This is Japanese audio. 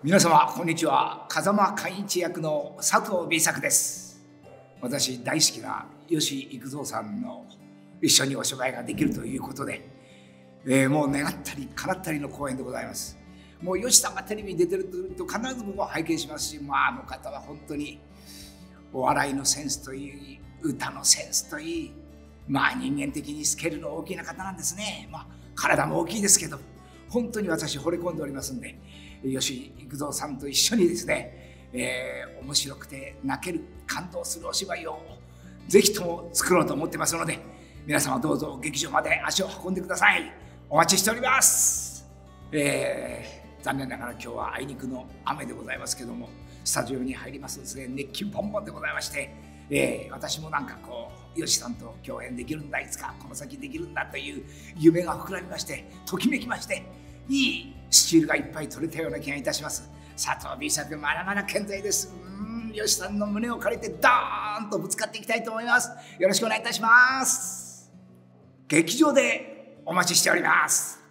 皆様こんにちは。風間寛一役の佐藤 B 作です。私大好きな吉幾三さんの一緒にお芝居ができるということで、もう願ったり叶ったりの公演でございます。もう吉さんがテレビに出てると必ず僕は拝見しますし、あの方は本当にお笑いのセンスといい、歌のセンスといい、人間的にスケールの大きな方なんですね。体も大きいですけど本当に私惚れ込んでおりますんで、吉幾三さんと一緒にですね、面白くて泣ける、感動するお芝居をぜひとも作ろうと思ってますので、皆様どうぞ劇場まで足を運んでください。お待ちしております。残念ながら今日はあいにくの雨でございますけども、スタジオに入りますとですね、熱気ボンボンでございまして、私もなんか吉さんと共演できるんだ、いつかこの先できるんだという夢が膨らみまして、ときめきまして、いいスチールがいっぱい取れたような気がいたします。佐藤 B 作まだまだ健在です。吉さんの胸を借りてドーンとぶつかっていきたいと思います。よろしくお願いいたします。劇場でお待ちしております。